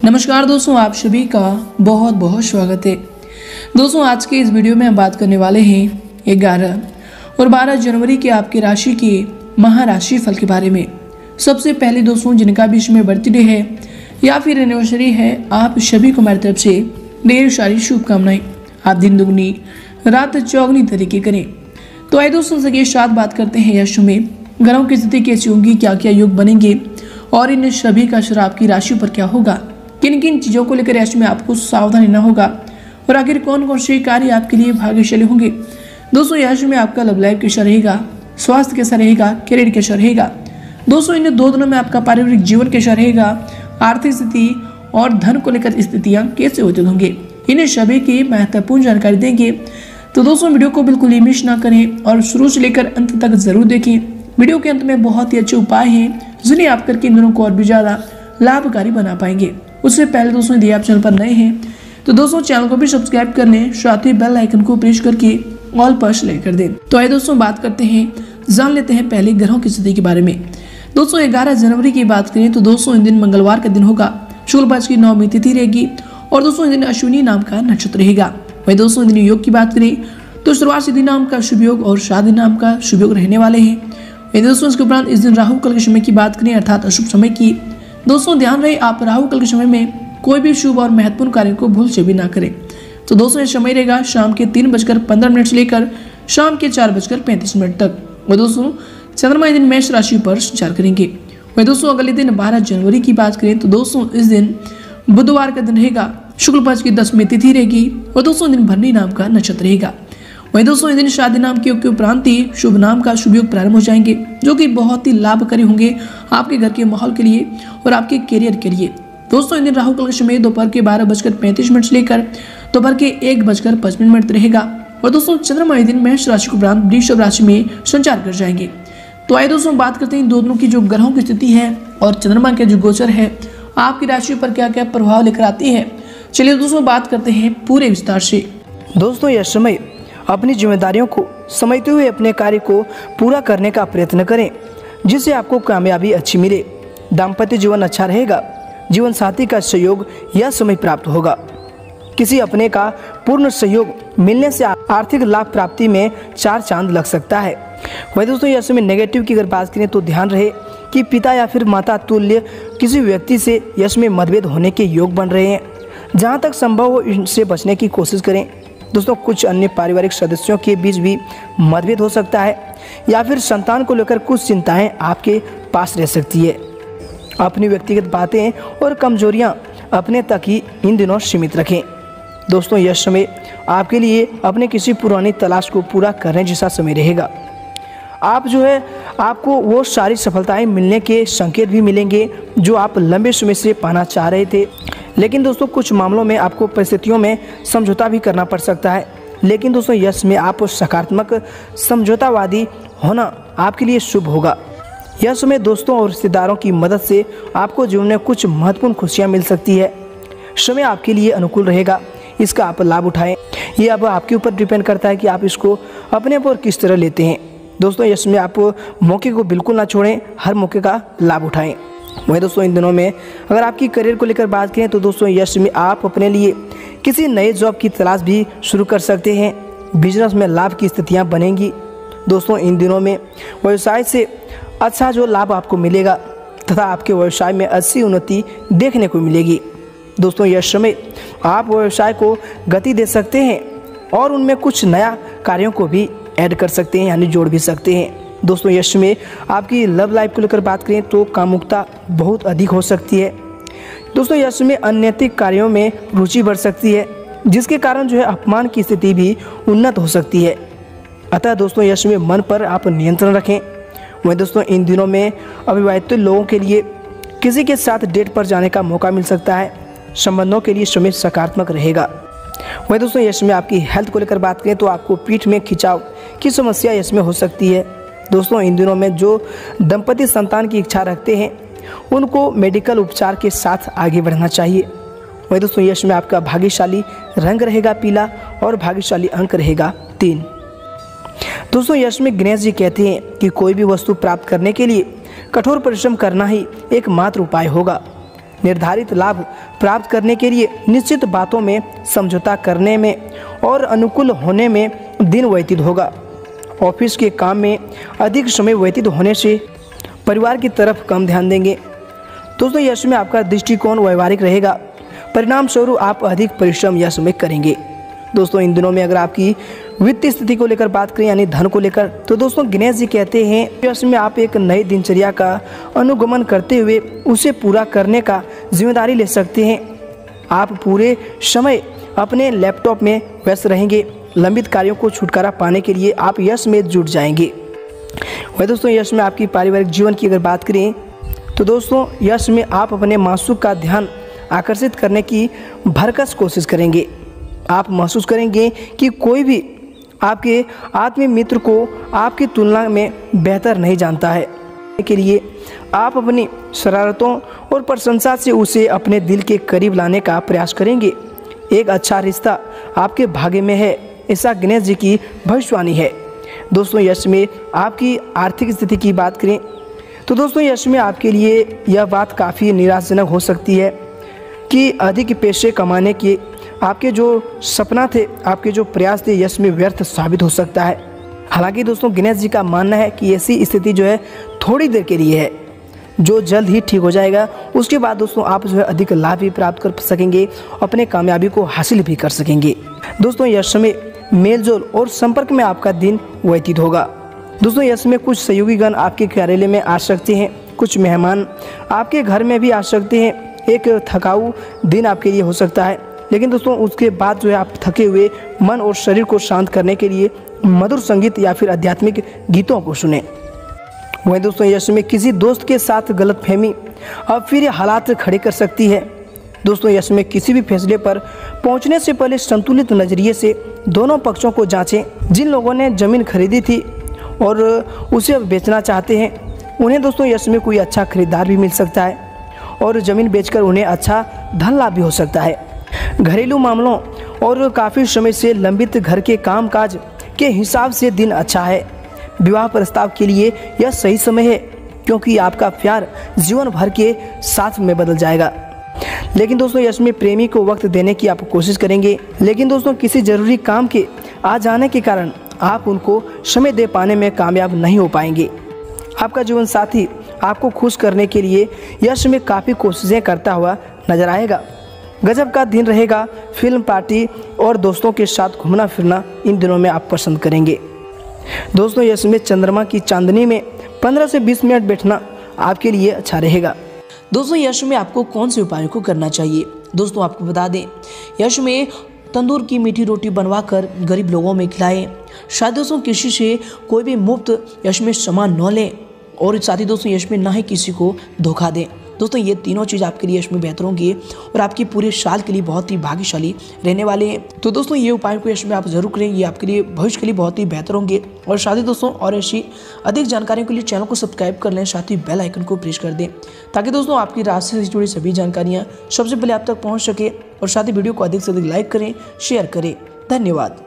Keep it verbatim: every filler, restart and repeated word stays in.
नमस्कार दोस्तों, आप सभी का बहुत बहुत स्वागत है। दोस्तों, आज के इस वीडियो में हम बात करने वाले हैं ग्यारह और बारह जनवरी के आपकी राशि के महाराशि फल के बारे में। सबसे पहले दोस्तों, जिनका भी इसमें बर्थडे है या फिर एनिवर्सरी है, आप सभी को मेरी तरफ से ढेर सारी शुभकामनाएं। आप दिन दुगनी रात चौगनी तरीके करें। तो आइए दोस्तों, सबके साथ बात करते हैं यश में ग्रहों की स्थिति कैसी होगी, क्या क्या योग बनेंगे और इन सभी का असर आपकी राशि पर क्या होगा, किन किन चीज़ों को लेकर यश में आपको सावधान रहना होगा और आखिर कौन कौन से कार्य आपके लिए भाग्यशाली होंगे। दोस्तों, यश में आपका लव लाइफ कैसा रहेगा, स्वास्थ्य कैसा रहेगा, करियर कैसा रहेगा। दोस्तों, इन दो दिनों में आपका पारिवारिक जीवन कैसा रहेगा, आर्थिक स्थिति और धन को लेकर स्थितियाँ कैसे होते होंगे, इन सभी की महत्वपूर्ण जानकारी देंगे। तो दोस्तों, वीडियो को बिल्कुल ही मिस ना करें और शुरू से लेकर अंत तक जरूर देखें। वीडियो के अंत में बहुत ही अच्छे उपाय हैं जिन्हें आप करके इन दिनों को और भी ज्यादा लाभकारी बना पाएंगे। उससे पहले दोस्तों, यदि आप चैनल पर नए हैं तो दोस्तों चैनल को भी सब्सक्राइब कर लें, साथ ही बेल आइकन को प्रेस करके ऑल पर सेलेक्ट कर दें। तो आइए दोस्तों, बात करते हैं, जान लेते हैं पहले ग्रहों की स्थिति के बारे में। दोस्तों, ग्यारह जनवरी की बात करें तो दोस्तों इन दिन मंगलवार का दिन होगा, शुक्ल पक्ष की नौमी तिथि रहेगी और दोस्तों इन दिन अश्विनी नाम का नक्षत्र रहेगा। वही दोस्तों, इन दिन योग की बात करें तो शुरुआत सिद्धि नाम का शुभ योग और शादी नाम का शुभ योग रहने वाले हैं। वही दोस्तों, इसके उपरांत इस दिन राहु काल के समय की बात करें अर्थात अशुभ समय की। दोस्तों, ध्यान रहे आप राहु काल के समय में कोई भी शुभ और महत्वपूर्ण कार्य को भूल से भी ना करें। तो दोस्तों, ये समय रहेगा शाम के तीन बजकर पंद्रह मिनट से लेकर शाम के चार बजकर पैंतीस मिनट तक। वह दोस्तों, चंद्रमा इस दिन मेष राशि पर संचार करेंगे। वह दोस्तों, अगले दिन बारह जनवरी की बात करें तो दोस्तों इस दिन बुधवार का दिन रहेगा, शुक्ल पक्ष की दसवीं तिथि रहेगी और दोस्तों दिन भरनी नाम का नक्षत्र रहेगा। वही दोस्तों, इस दिन शादी नाम के योग के उपरांत ही शुभ नाम का शुभ योग प्रारंभ हो जाएंगे, जो कि बहुत ही लाभकारी होंगे आपके घर के माहौल के लिए और आपके करियर के लिए। दोस्तों, इन दिन राहु काल के समय दोपहर के बारह बजकर पैंतीस मिनट से लेकर दोपहर के एक बजकर पचपन मिनट रहेगा और दोस्तों चंद्रमा इस दिन मेष राशि के उपरांत वृषभ राशि में संचार कर जाएंगे। तो आइए दोस्तों, बात करते हैं दोनों की जो ग्रहों की स्थिति है और चंद्रमा के जो गोचर है आपकी राशि पर क्या क्या प्रभाव लेकर आती है। चलिए दोस्तों, बात करते हैं पूरे विस्तार से। दोस्तों, यह समय अपनी जिम्मेदारियों को समझते हुए अपने कार्य को पूरा करने का प्रयत्न करें, जिससे आपको कामयाबी अच्छी मिले। दाम्पत्य जीवन अच्छा रहेगा, जीवन साथी का सहयोग यह समय प्राप्त होगा। किसी अपने का पूर्ण सहयोग मिलने से आर्थिक लाभ प्राप्ति में चार चांद लग सकता है। वही दोस्तों, यह समय नेगेटिव की अगर बात करें तो ध्यान रहे कि पिता या फिर माता तुल्य किसी व्यक्ति से यश में मतभेद होने के योग बन रहे हैं। जहाँ तक संभव हो इनसे बचने की कोशिश करें। दोस्तों, कुछ अन्य पारिवारिक सदस्यों के बीच भी मतभेद हो सकता है या फिर संतान को लेकर कुछ चिंताएं आपके पास रह सकती है। अपनी व्यक्तिगत बातें और कमजोरियां अपने तक ही इन दिनों सीमित रखें। दोस्तों, यह समय आपके लिए अपने किसी पुरानी तलाश को पूरा करने जैसा समय रहेगा। आप जो है आपको वो सारी सफलताएं मिलने के संकेत भी मिलेंगे जो आप लंबे समय से पाना चाह रहे थे। लेकिन दोस्तों, कुछ मामलों में आपको परिस्थितियों में समझौता भी करना पड़ सकता है। लेकिन दोस्तों, यश में आप सकारात्मक समझौतावादी होना आपके लिए शुभ होगा। यह समय दोस्तों और रिश्तेदारों की मदद से आपको जीवन में कुछ महत्वपूर्ण खुशियां मिल सकती है। समय आपके लिए अनुकूल रहेगा, इसका आप लाभ उठाएं। ये अब आपके ऊपर डिपेंड करता है कि आप इसको अपने ऊपर किस तरह लेते हैं। दोस्तों, यश में आप मौके को बिल्कुल ना छोड़ें, हर मौके का लाभ उठाएं। वही दोस्तों, इन दिनों में अगर आपकी करियर को लेकर बात करें तो दोस्तों यश में आप अपने लिए किसी नए जॉब की तलाश भी शुरू कर सकते हैं। बिजनेस में लाभ की स्थितियां बनेंगी। दोस्तों, इन दिनों में व्यवसाय से अच्छा जो लाभ आपको मिलेगा तथा आपके व्यवसाय में अच्छी उन्नति देखने को मिलेगी। दोस्तों, यह समय आप व्यवसाय को गति दे सकते हैं और उनमें कुछ नया कार्यों को भी ऐड कर सकते हैं, यानी जोड़ भी सकते हैं। दोस्तों, यश में आपकी लव लाइफ को लेकर बात करें तो कामुकता बहुत अधिक हो सकती है। दोस्तों, यश में अनैतिक कार्यों में रुचि बढ़ सकती है, जिसके कारण जो है अपमान की स्थिति भी उन्नत हो सकती है। अतः दोस्तों, यश में मन पर आप नियंत्रण रखें। वहीं दोस्तों, इन दिनों में अविवाहित लोगों के लिए किसी के साथ डेट पर जाने का मौका मिल सकता है। संबंधों के लिए समय सकारात्मक रहेगा। वहीं दोस्तों, यश में आपकी हेल्थ को लेकर बात करें तो आपको पीठ में खिंचाव की समस्या यश में हो सकती है। दोस्तों, इन दिनों में जो दंपति संतान की इच्छा रखते हैं उनको मेडिकल उपचार के साथ आगे बढ़ना चाहिए। वहीं दोस्तों, यश में आपका भाग्यशाली रंग रहेगा पीला और भाग्यशाली अंक रहेगा तीन। दोस्तों, यश में गणेश जी कहते हैं कि कोई भी वस्तु प्राप्त करने के लिए कठोर परिश्रम करना ही एकमात्र उपाय होगा। निर्धारित लाभ प्राप्त करने के लिए निश्चित बातों में समझौता करने में और अनुकूल होने में दिन व्यतीत होगा। ऑफिस के काम में अधिक समय व्यतीत होने से परिवार की तरफ कम ध्यान देंगे। दोस्तों यश में आपका दृष्टिकोण व्यवहारिक रहेगा, परिणाम स्वरूप आप अधिक परिश्रम यश में करेंगे। दोस्तों इन दिनों में अगर आपकी वित्तीय स्थिति को लेकर बात करें यानी धन को लेकर, तो दोस्तों गणेश जी कहते हैं यश में आप एक नई दिनचर्या का अनुगमन करते हुए उसे पूरा करने का जिम्मेदारी ले सकते हैं। आप पूरे समय अपने लैपटॉप में व्यस्त रहेंगे। लंबित कार्यों को छुटकारा पाने के लिए आप यश में जुट जाएंगे। वह दोस्तों यश में आपकी पारिवारिक जीवन की अगर बात करें तो दोस्तों यश में आप अपने मासूक का ध्यान आकर्षित करने की भरकस कोशिश करेंगे। आप महसूस करेंगे कि कोई भी आपके आत्मीय मित्र को आपकी तुलना में बेहतर नहीं जानता है। के लिए आप अपनी शरारतों और प्रशंसा से उसे अपने दिल के करीब लाने का प्रयास करेंगे। एक अच्छा रिश्ता आपके भाग्य में है, ऐसा गणेश जी की भविष्यवाणी है। दोस्तों यश में आपकी आर्थिक स्थिति की बात करें तो दोस्तों यश में आपके लिए यह बात काफ़ी निराशाजनक हो सकती है कि अधिक पैसे कमाने के आपके जो सपना थे, आपके जो प्रयास थे, यश में व्यर्थ साबित हो सकता है। हालांकि दोस्तों गणेश जी का मानना है कि ऐसी स्थिति जो है थोड़ी देर के लिए है, जो जल्द ही ठीक हो जाएगा। उसके बाद दोस्तों आप जो है अधिक लाभ भी प्राप्त कर सकेंगे, अपने कामयाबी को हासिल भी कर सकेंगे। दोस्तों यश में मेलजोल और संपर्क में आपका दिन व्यतीत होगा। दोस्तों यश में कुछ सहयोगीगण आपके कार्यालय में आ सकते हैं, कुछ मेहमान आपके घर में भी आ सकते हैं। एक थकाऊ दिन आपके लिए हो सकता है, लेकिन दोस्तों उसके बाद जो है आप थके हुए मन और शरीर को शांत करने के लिए मधुर संगीत या फिर आध्यात्मिक गीतों को सुने। वहीं दोस्तों यश में किसी दोस्त के साथ गलतफहमी अब फिर हालात खड़े कर सकती है। दोस्तों यश में किसी भी फैसले पर पहुंचने से पहले संतुलित नजरिए से दोनों पक्षों को जांचें। जिन लोगों ने जमीन खरीदी थी और उसे अब बेचना चाहते हैं, उन्हें दोस्तों यश में कोई अच्छा खरीदार भी मिल सकता है और ज़मीन बेचकर उन्हें अच्छा धन लाभ भी हो सकता है। घरेलू मामलों और काफ़ी समय से लंबित घर के कामकाज के हिसाब से दिन अच्छा है। विवाह प्रस्ताव के लिए यह सही समय है, क्योंकि आपका प्यार जीवन भर के साथ में बदल जाएगा। लेकिन दोस्तों यश में प्रेमी को वक्त देने की आप कोशिश करेंगे, लेकिन दोस्तों किसी जरूरी काम के आ जाने के कारण आप उनको समय दे पाने में कामयाब नहीं हो पाएंगे। आपका जीवन साथी आपको खुश करने के लिए यश में काफ़ी कोशिशें करता हुआ नजर आएगा। गजब का दिन रहेगा। फिल्म पार्टी और दोस्तों के साथ घूमना फिरना इन दिनों में आप पसंद करेंगे। दोस्तों यश में चंद्रमा की चांदनी में पंद्रह से बीस मिनट बैठना आपके लिए अच्छा रहेगा। दोस्तों यश में आपको कौन से उपायों को करना चाहिए? दोस्तों आपको बता दें, यश में तंदूर की मीठी रोटी बनवाकर गरीब लोगों में खिलाएं। शायद दोस्तों किसी से कोई भी मुफ्त यश में सामान न लें और साथ ही दोस्तों यश में ना ही किसी को धोखा दें। दोस्तों ये तीनों चीज़ आपके लिए यश में बेहतर होंगी और आपकी पूरे साल के लिए बहुत ही भाग्यशाली रहने वाले हैं। तो दोस्तों ये उपाय को यश में आप जरूर करें, ये आपके लिए भविष्य के लिए बहुत ही बेहतर होंगे। और साथ ही दोस्तों और ऐसी अधिक जानकारियों के लिए चैनल को सब्सक्राइब कर लें, साथ ही बेल आइकन को प्रेस कर दें, ताकि दोस्तों आपकी राशि से जुड़ी सभी जानकारियाँ सबसे पहले आप तक पहुँच सके। और साथ ही वीडियो को अधिक से अधिक लाइक करें, शेयर करें। धन्यवाद।